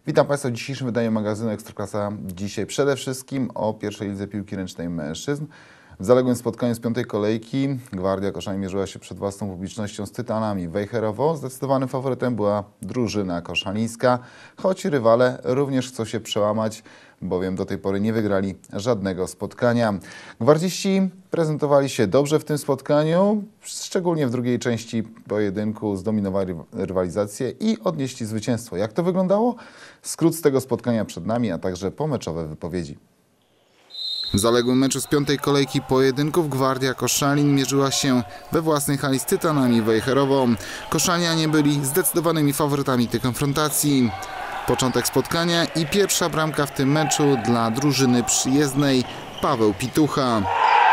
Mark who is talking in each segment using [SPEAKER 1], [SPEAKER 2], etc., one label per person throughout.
[SPEAKER 1] Witam Państwa w dzisiejszym wydaniu magazynu Ekstraklasa. Dzisiaj przede wszystkim o pierwszej lidze piłki ręcznej mężczyzn. W zaległym spotkaniu z piątej kolejki Gwardia Koszalin mierzyła się przed własną publicznością z Tytanami Wejherowo. Zdecydowanym faworytem była drużyna koszalińska, choć rywale również chcą się przełamać, bowiem do tej pory nie wygrali żadnego spotkania. Gwardziści prezentowali się dobrze w tym spotkaniu, szczególnie w drugiej części pojedynku zdominowali rywalizację i odnieśli zwycięstwo. Jak to wyglądało? Skrót z tego spotkania przed nami, a także pomeczowe wypowiedzi. W zaległym meczu z piątej kolejki pojedynków Gwardia Koszalin mierzyła się we własnej hali z Tytanami Wejherowo. Koszalinianie byli zdecydowanymi faworytami tej konfrontacji. Początek spotkania i pierwsza bramka w tym meczu dla drużyny przyjezdnej Paweł Pitucha.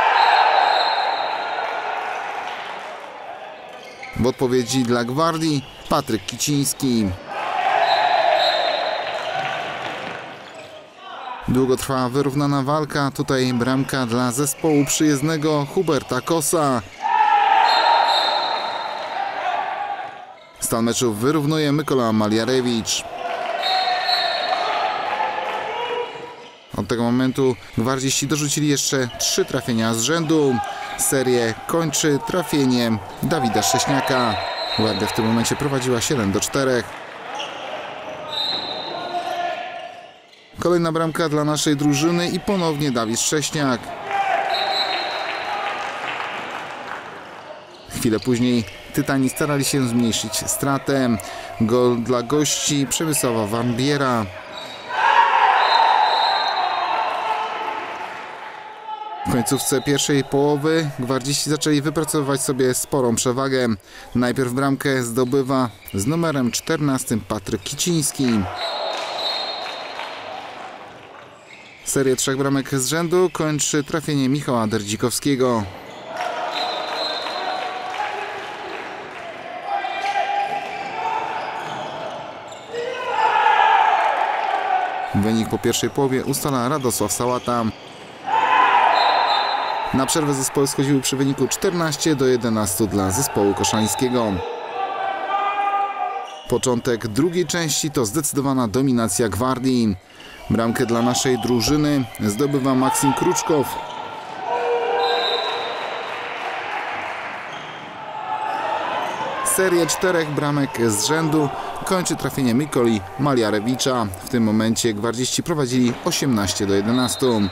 [SPEAKER 1] W odpowiedzi dla Gwardii Patryk Kiciński. Długo trwała wyrównana walka, tutaj bramka dla zespołu przyjezdnego Huberta Kosa. Stan meczu wyrównuje Mykola Maliarewicz. Od tego momentu gwardziści dorzucili jeszcze 3 trafienia z rzędu. Serię kończy trafieniem Dawida Szcześniaka. Gwardia w tym momencie prowadziła 7-4. Kolejna bramka dla naszej drużyny i ponownie Dawid Szcześniak. Chwilę później Tytani starali się zmniejszyć stratę. Gol dla gości Przemysława Warmbiera. W końcówce pierwszej połowy gwardziści zaczęli wypracowywać sobie sporą przewagę. Najpierw bramkę zdobywa z numerem 14 Patryk Kiciński. Serię 3 bramek z rzędu kończy trafienie Michała Derdzikowskiego. Wynik po pierwszej połowie ustala Radosław Sałata. Na przerwę zespoły schodziły przy wyniku 14-11 dla zespołu koszalińskiego. Początek drugiej części to zdecydowana dominacja Gwardii. Bramkę dla naszej drużyny zdobywa Maksim Kruczkow. Serię 4 bramek z rzędu kończy trafienie Mykoli Maliarewicza. W tym momencie gwardziści prowadzili 18-11.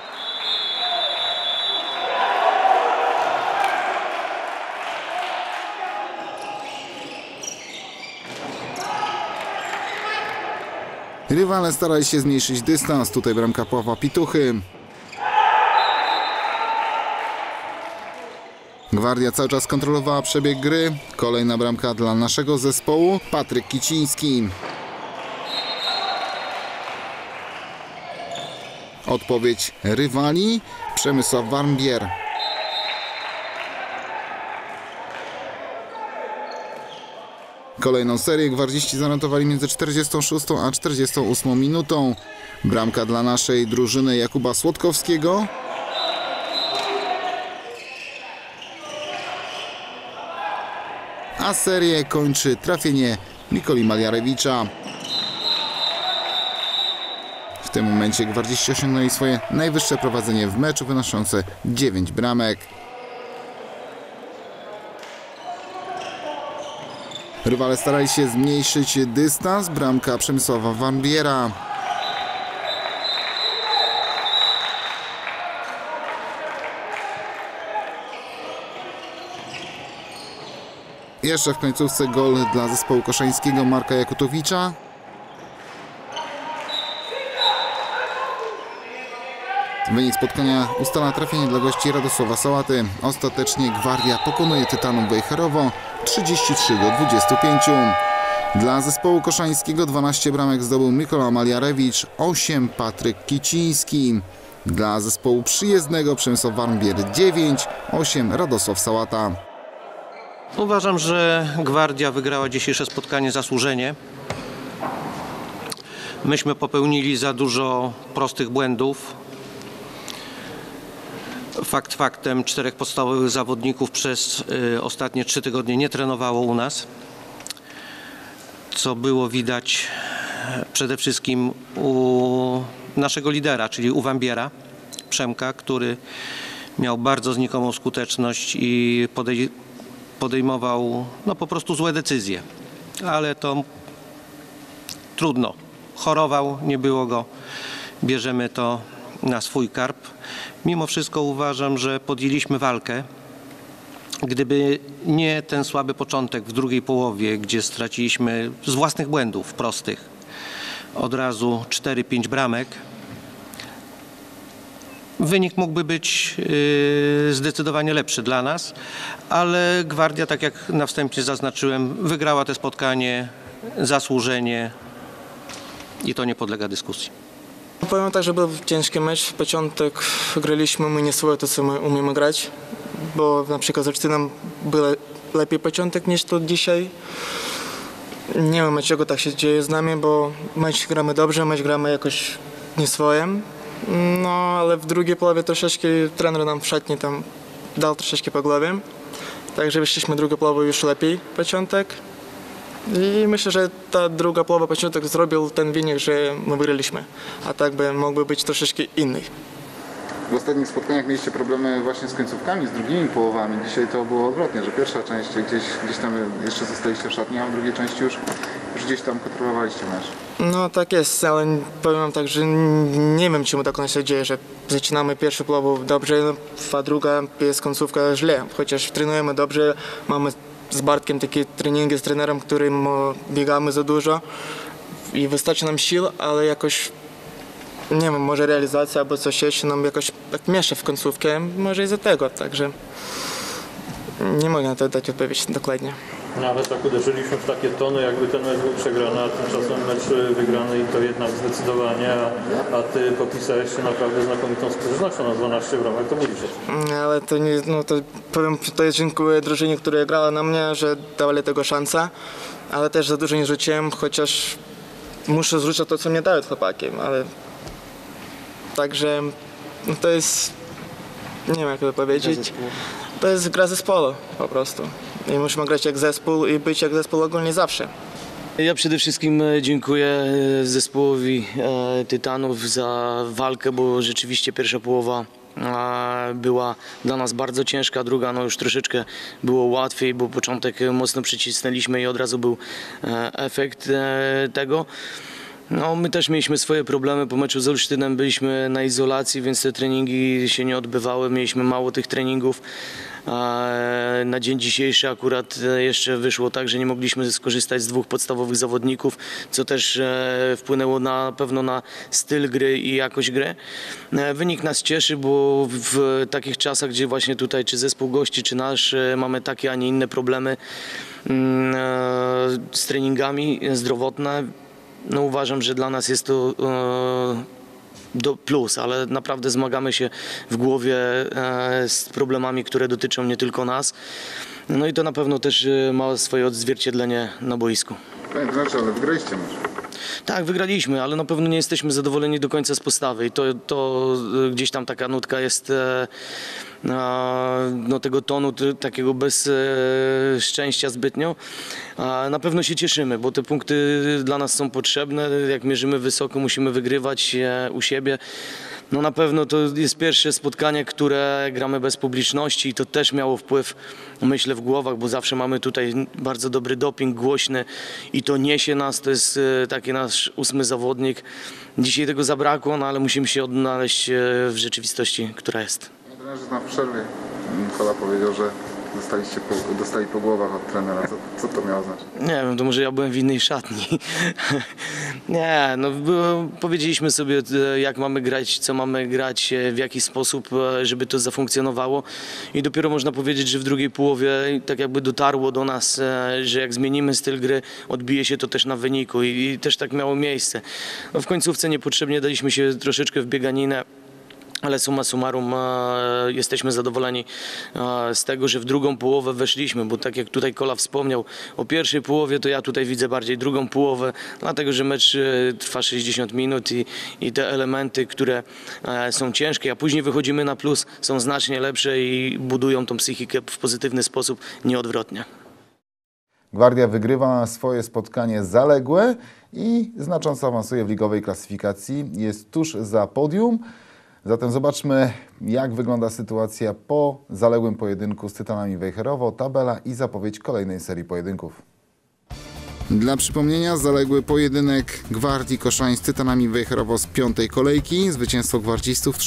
[SPEAKER 1] Rywale starali się zmniejszyć dystans. Tutaj bramka Pawła Pituchy. Gwardia cały czas kontrolowała przebieg gry. Kolejna bramka dla naszego zespołu. Patryk Kiciński. Odpowiedź rywali Przemysław Warmbier. Kolejną serię gwardziści zanotowali między 46 a 48 minutą. Bramka dla naszej drużyny Jakuba Słodkowskiego. A serię kończy trafienie Mikoli Maliarewicza. W tym momencie gwardziści osiągnęli swoje najwyższe prowadzenie w meczu, wynoszące 9 bramek. Rywale starali się zmniejszyć dystans. Bramka Przemysława Warmbiera. Jeszcze w końcówce gol dla zespołu koszańskiego Marka Jakutowicza. Wynik spotkania ustala trafienie dla gości Radosława Sałaty. Ostatecznie Gwardia pokonuje Tytanów Wejherowo 33-25. Dla zespołu koszańskiego 12 bramek zdobył Mykola Maliarewicz, 8 Patryk Kiciński. Dla zespołu przyjezdnego Przemysław Warmbier 9, 8 Radosław Sałata.
[SPEAKER 2] Uważam, że Gwardia wygrała dzisiejsze spotkanie zasłużenie. Myśmy popełnili za dużo prostych błędów. Fakt faktem 4 podstawowych zawodników przez ostatnie 3 tygodnie nie trenowało u nas, co było widać przede wszystkim u naszego lidera, czyli u Wambiera, Przemka, który miał bardzo znikomą skuteczność i podejmował po prostu złe decyzje. Ale to trudno. Chorował, nie było go. Bierzemy to na swój karb. Mimo wszystko uważam, że podjęliśmy walkę. Gdyby nie ten słaby początek w drugiej połowie, gdzie straciliśmy z własnych błędów prostych od razu 4-5 bramek, wynik mógłby być zdecydowanie lepszy dla nas, ale Gwardia, tak jak na wstępie zaznaczyłem, wygrała to spotkanie zasłużenie i to nie podlega dyskusji.
[SPEAKER 3] Powiem tak, że był ciężki mecz. W początek graliśmy my nie swoje to, co my umiemy grać, bo na przykład z Olsztynem był lepiej początek niż to dzisiaj. Nie wiem, dlaczego tak się dzieje z nami, bo mecz gramy dobrze, mecz gramy jakoś nie swoim. No, ale w drugiej połowie troszeczkę trener nam w szatni tam dał troszeczkę po głowie. Także wyszliśmy drugą połowę już lepiej początek. I myślę, że ta druga połowa początek zrobił ten wynik, że my wygraliśmy, a tak by mógłby być troszeczkę inny.
[SPEAKER 1] W ostatnich spotkaniach mieliście problemy właśnie z końcówkami, z drugimi połowami. Dzisiaj to było odwrotnie, że pierwsza część gdzieś tam jeszcze zostaliście w szatni, a w drugiej części już gdzieś tam kontrolowaliście mecz.
[SPEAKER 3] No tak jest, ale powiem tak, że nie wiem, czemu tak się dzieje, że zaczynamy pierwszą połowę dobrze, a druga jest końcówka źle. Chociaż trenujemy dobrze, mamy z Bartkiem takie treningi z trenerem, którym biegamy za dużo i wystarczy nam sił, ale jakoś nie wiem, może realizacja albo coś jeszcze nam jakoś tak miesza w końcówkę, może i za tego, także nie mogę na to dać odpowiedź dokładnie.
[SPEAKER 4] No ale tak uderzyliśmy w takie tony, jakby ten mecz był przegrany, a tymczasem mecz wygrany i to jednak zdecydowanie, a ty popisałeś się naprawdę znakomitą skutecznością na 12 bramek, to mówisz.
[SPEAKER 3] Ale to nie, no to powiem, to jest dziękuję drużynie, która grała na mnie, że dawali tego szansę, ale też za dużo nie rzuciłem, chociaż muszę zrzucać to, co mnie dają chłopaki, ale także no to jest, nie wiem jak to powiedzieć, to jest gra zespołu po prostu i musimy grać jak zespół i być jak zespół ogólnie zawsze.
[SPEAKER 5] Ja przede wszystkim dziękuję zespołowi Tytanów za walkę, bo rzeczywiście pierwsza połowa była dla nas bardzo ciężka, druga no już troszeczkę było łatwiej, bo początek mocno przycisnęliśmy i od razu był efekt tego. No, my też mieliśmy swoje problemy. Po meczu z Olsztynem byliśmy na izolacji, więc te treningi się nie odbywały. Mieliśmy mało tych treningów. Na dzień dzisiejszy akurat jeszcze wyszło tak, że nie mogliśmy skorzystać z dwóch podstawowych zawodników, co też wpłynęło na pewno na styl gry i jakość gry. Wynik nas cieszy, bo w takich czasach, gdzie właśnie tutaj czy zespół gości, czy nasz mamy takie, a nie inne problemy z treningami zdrowotne, no uważam, że dla nas jest to plus, ale naprawdę zmagamy się w głowie z problemami, które dotyczą nie tylko nas. No i to na pewno też ma swoje odzwierciedlenie na boisku.
[SPEAKER 1] Panie trenerze, ale wygraliście mecz.
[SPEAKER 5] Tak, wygraliśmy, ale na pewno nie jesteśmy zadowoleni do końca z postawy i to gdzieś tam taka nutka jest no, tego tonu, takiego bez szczęścia zbytnio. Na pewno się cieszymy, bo te punkty dla nas są potrzebne. Jak mierzymy wysoko, musimy wygrywać u siebie. No na pewno to jest pierwsze spotkanie, które gramy bez publiczności i to też miało wpływ, myślę, w głowach, bo zawsze mamy tutaj bardzo dobry doping, głośny i to niesie nas, to jest taki nasz 8. zawodnik. Dzisiaj tego zabrakło, no ale musimy się odnaleźć w rzeczywistości, która jest.
[SPEAKER 1] Panie trenerze, w przerwie Nikola powiedział, że dostali po głowach od trenera. Co to miało znaczyć?
[SPEAKER 5] Nie wiem, to może ja byłem w innej szatni. Nie, no powiedzieliśmy sobie, jak mamy grać, co mamy grać, w jaki sposób, żeby to zafunkcjonowało i dopiero można powiedzieć, że w drugiej połowie tak jakby dotarło do nas, że jak zmienimy styl gry, odbije się to też na wyniku i też tak miało miejsce. No w końcówce niepotrzebnie daliśmy się troszeczkę w bieganinę. Ale summa summarum jesteśmy zadowoleni z tego, że w drugą połowę weszliśmy, bo tak jak tutaj Kola wspomniał o pierwszej połowie, to ja tutaj widzę bardziej drugą połowę, dlatego że mecz trwa 60 minut i te elementy, które są ciężkie, a później wychodzimy na plus, są znacznie lepsze i budują tą psychikę w pozytywny sposób, nieodwrotnie.
[SPEAKER 1] Gwardia wygrywa swoje spotkanie zaległe i znacząco awansuje w ligowej klasyfikacji. Jest tuż za podium. Zatem zobaczmy, jak wygląda sytuacja po zaległym pojedynku z Tytanami Wejherowo, tabela i zapowiedź kolejnej serii pojedynków. Dla przypomnienia, zaległy pojedynek Gwardii Koszalin z Tytanami Wejherowo z 5. kolejki. Zwycięstwo gwardzistów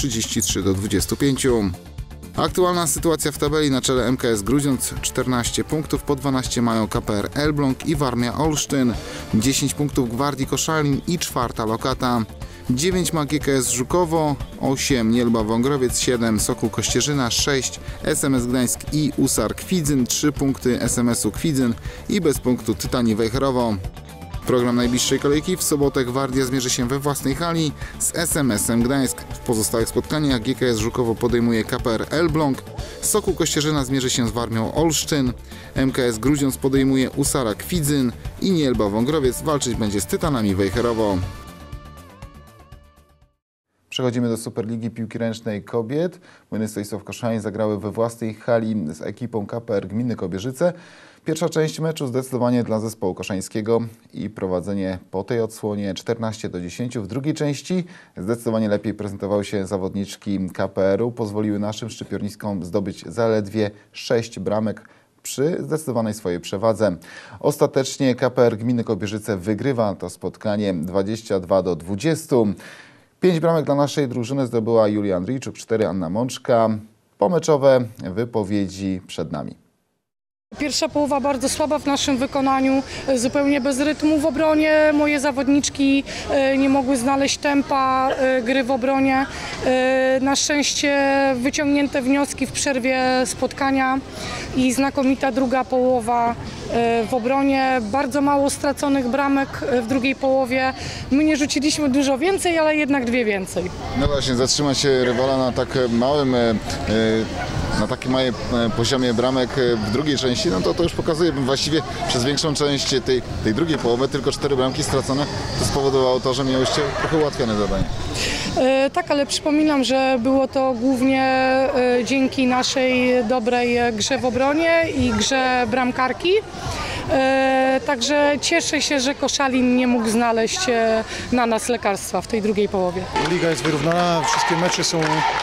[SPEAKER 1] 33-25. Aktualna sytuacja w tabeli: na czele MKS Grudziądz 14 punktów, po 12 mają KPR Elbląg i Warmia Olsztyn, 10 punktów Gwardii Koszalin i 4. lokata. 9 ma GKS Żukowo, 8 Nielba Wągrowiec, 7 Sokół Kościerzyna, 6 SMS Gdańsk i Usar Kwidzyn, 3 punkty SMS-u Kwidzyn i bez punktu Tytani Wejherowo. Program najbliższej kolejki: w sobotę Gwardia zmierzy się we własnej hali z SMS-em Gdańsk. W pozostałych spotkaniach GKS Żukowo podejmuje KPR Elbląg, Sokół Kościerzyna zmierzy się z Warmią Olsztyn, MKS Grudziądz podejmuje Usara Kwidzyn i Nielba Wągrowiec walczyć będzie z Tytanami Wejherowo. Przechodzimy do Superligi Piłki Ręcznej Kobiet. Młyny Stoisław Koszalin zagrały we własnej hali z ekipą KPR Gminy Kobierzyce. Pierwsza część meczu zdecydowanie dla zespołu koszańskiego i prowadzenie po tej odsłonie 14-10. W drugiej części zdecydowanie lepiej prezentowały się zawodniczki KPR-u. Pozwoliły naszym szczypiorniskom zdobyć zaledwie 6 bramek przy zdecydowanej swojej przewadze. Ostatecznie KPR Gminy Kobierzyce wygrywa to spotkanie 22-20. 5 bramek dla naszej drużyny zdobyła Julia Andrzejczuk, 4 Anna Mączka. Pomeczowe wypowiedzi przed nami.
[SPEAKER 6] Pierwsza połowa bardzo słaba w naszym wykonaniu, zupełnie bez rytmu w obronie. Moje zawodniczki nie mogły znaleźć tempa gry w obronie. Na szczęście wyciągnięte wnioski w przerwie spotkania i znakomita druga połowa w obronie. Bardzo mało straconych bramek w drugiej połowie. My nie rzuciliśmy dużo więcej, ale jednak 2 więcej.
[SPEAKER 1] No właśnie, zatrzymać rywala na tak małym, na takim małym poziomie bramek w drugiej części, no to już pokazuje właściwie przez większą część tej drugiej połowy, tylko 4 bramki stracone. To spowodowało to, że miałyście trochę ułatwione zadanie.
[SPEAKER 6] Tak, ale przypominam, że było to głównie dzięki naszej dobrej grze w obronie i grze bramkarki. Także cieszę się, że Koszalin nie mógł znaleźć na nas lekarstwa w tej drugiej połowie.
[SPEAKER 7] Liga jest wyrównana, wszystkie mecze są,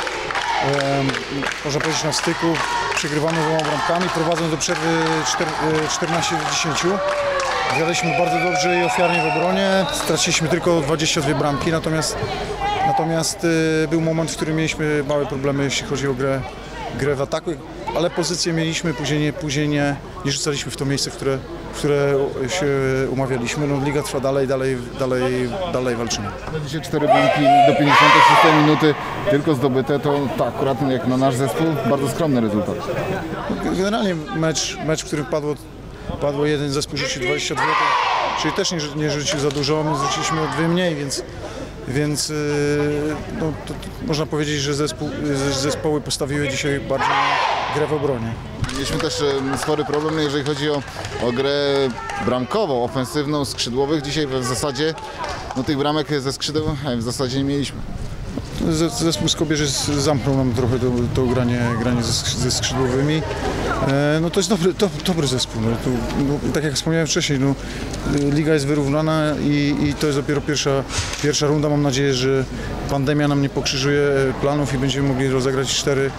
[SPEAKER 7] można powiedzieć, na styku. Przegrywamy 2 bramkami, prowadząc do przerwy 14-10. Graliśmy bardzo dobrze i ofiarnie w obronie. Straciliśmy tylko 22 bramki, natomiast był moment, w którym mieliśmy małe problemy, jeśli chodzi o grę w ataku, ale pozycję mieliśmy, później nie rzucaliśmy w to miejsce, w które się umawialiśmy. No, liga trwa dalej walczymy.
[SPEAKER 1] Dzisiaj 4 bramki do 56 minuty tylko zdobyte, to akurat jak na nasz zespół bardzo skromny rezultat.
[SPEAKER 7] Generalnie mecz, w którym padło jeden zespół, rzucił 22, czyli też nie rzucił za dużo, my rzuciliśmy o 2 mniej, więc no, to można powiedzieć, że zespoły postawiły dzisiaj bardziej grę w obronie.
[SPEAKER 1] Mieliśmy też spory problem, jeżeli chodzi o grę bramkową, ofensywną skrzydłowych. Dzisiaj w zasadzie tych bramek ze skrzydeł w zasadzie nie mieliśmy.
[SPEAKER 7] Zespół z Kobierzyc zamknął nam trochę to granie ze skrzydłowymi. No to jest dobry zespół. No, tak jak wspomniałem wcześniej, liga jest wyrównana i to jest dopiero pierwsza runda. Mam nadzieję, że pandemia nam nie pokrzyżuje planów i będziemy mogli rozegrać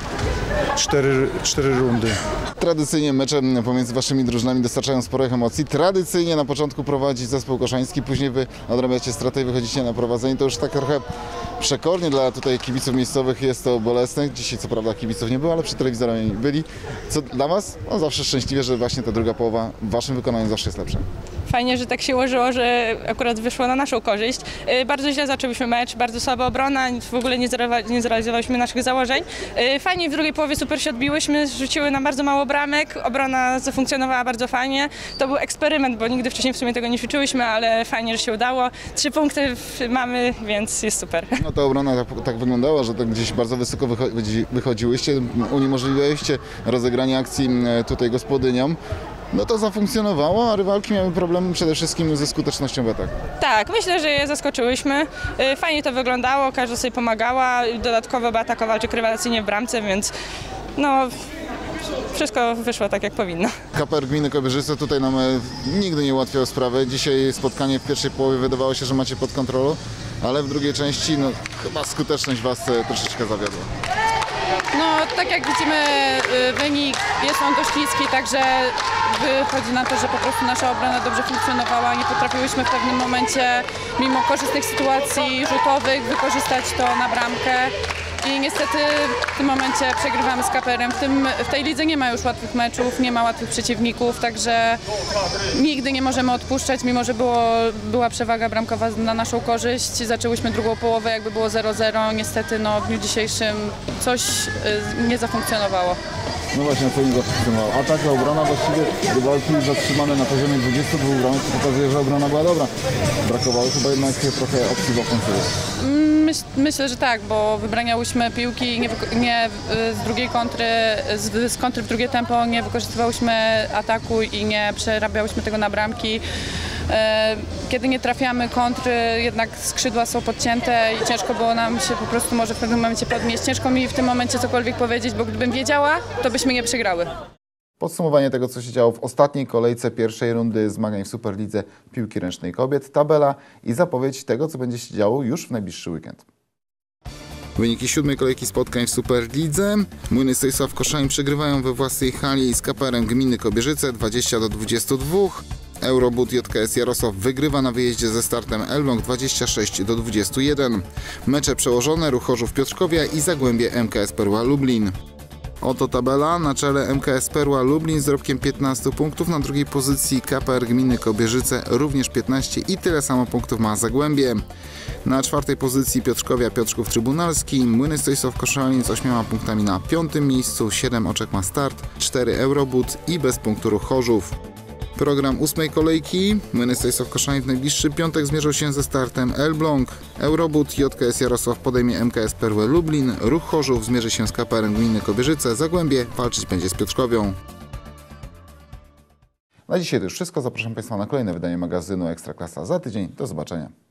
[SPEAKER 7] 4 rundy.
[SPEAKER 1] Tradycyjnie mecze pomiędzy waszymi drużynami dostarczają sporych emocji. Tradycyjnie na początku prowadzi zespół koszański, później wy odrabiacie stratę i wychodzicie na prowadzenie. To już tak trochę przekornie dla tutaj kibiców miejscowych jest to bolesne. Dzisiaj co prawda kibiców nie było, ale przy telewizorach byli. Co dla was? No zawsze szczęśliwie, że właśnie ta druga połowa w waszym wykonaniu zawsze jest lepsza.
[SPEAKER 8] Fajnie, że tak się ułożyło, że akurat wyszło na naszą korzyść. Bardzo źle zaczęliśmy mecz, bardzo słaba obrona, w ogóle nie zrealizowaliśmy naszych założeń. Fajnie w drugiej połowie super się odbiłyśmy, rzuciły nam bardzo mało bramek, obrona zafunkcjonowała bardzo fajnie. To był eksperyment, bo nigdy wcześniej w sumie tego nie ćwiczyłyśmy, ale fajnie, że się udało. 3 punkty mamy, więc jest super.
[SPEAKER 1] No ta obrona tak wyglądała, że tak gdzieś bardzo wysoko wychodziłyście, uniemożliwialiście rozegranie akcji tutaj gospodyniom. No to zafunkcjonowało, a rywalki miały problemy przede wszystkim ze skutecznością w ataku.
[SPEAKER 8] Tak, myślę, że je zaskoczyłyśmy. Fajnie to wyglądało, każda sobie pomagała, dodatkowo by atakować rywalacyjnie w bramce, więc no wszystko wyszło tak, jak powinno.
[SPEAKER 1] KPR Gminy Kobierzyce tutaj nam nigdy nie ułatwiał sprawy. Dzisiaj spotkanie w pierwszej połowie wydawało się, że macie pod kontrolą, ale w drugiej części no, chyba skuteczność Was troszeczkę zawiodła.
[SPEAKER 9] No, tak jak widzimy, wynik jest on dość niski, także wychodzi na to, że po prostu nasza obrona dobrze funkcjonowała. Nie potrafiłyśmy w pewnym momencie, mimo korzystnych sytuacji rzutowych, wykorzystać to na bramkę. I niestety w tym momencie przegrywamy z KPR-em. W tej lidze nie ma już łatwych meczów, nie ma łatwych przeciwników, także nigdy nie możemy odpuszczać, mimo że była przewaga bramkowa na naszą korzyść. Zaczęłyśmy drugą połowę, jakby było 0-0. Niestety w dniu dzisiejszym coś nie zafunkcjonowało.
[SPEAKER 1] No właśnie, co nie zafunkcjonowało. Atak, obrona, właściwie rywalki zatrzymane na poziomie 22 bramek, to pokazuje, że obrona była dobra. Brakowało chyba jednak trochę opcji w ofensywie.
[SPEAKER 9] Myślę, że tak, bo wybraniałyśmy piłki z drugiej kontry, z kontry w drugie tempo, nie wykorzystywałyśmy ataku i nie przerabiałyśmy tego na bramki. Kiedy nie trafiamy kontry, jednak skrzydła są podcięte i ciężko było nam się po prostu może w pewnym momencie podnieść. Ciężko mi w tym momencie cokolwiek powiedzieć, bo gdybym wiedziała, to byśmy nie przegrały.
[SPEAKER 1] Podsumowanie tego, co się działo w ostatniej kolejce pierwszej rundy zmagań w Superlidze Piłki Ręcznej Kobiet, tabela i zapowiedź tego, co będzie się działo już w najbliższy weekend. Wyniki 7. kolejki spotkań w Superlidze. Młyny Stojsław Koszalin przegrywają we własnej hali z KPR-em Gminy Kobierzyce 20-22. Eurobud JKS Jarosław wygrywa na wyjeździe ze Startem Elbląg 26-21. Mecze przełożone: Ruch Chorzów Piotrkowia i Zagłębie MKS Perła Lublin. Oto tabela. Na czele MKS Perła Lublin z dorobkiem 15 punktów, na drugiej pozycji KPR Gminy Kobierzyce również 15 i tyle samo punktów ma Zagłębie. Na czwartej pozycji Piotrkowia Piotrków Trybunalski, Młyny Stojsław Koszalin z 8 punktami na 5. miejscu, 7 oczek ma Start, 4 Eurobud i bez punktu Ruch Chorzów. Program 8. kolejki. Młyny Stojsław Koszalin w najbliższy piątek zmierzą się ze Startem Elbląg. Eurobud JKS Jarosław podejmie MKS Perłę Lublin. Ruch Chorzów zmierzy się z KPR-em Gminy Kobierzyce. Zagłębie walczyć będzie z Piotrkowią. Na dzisiaj to już wszystko. Zapraszam Państwa na kolejne wydanie magazynu Ekstraklasa za tydzień. Do zobaczenia.